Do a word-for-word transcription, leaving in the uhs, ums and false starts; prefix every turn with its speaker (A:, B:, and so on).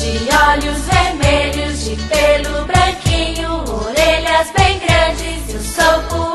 A: de olhos vermelhos, de pelo branquinho, orelhas bem grandes, eu sou poeira.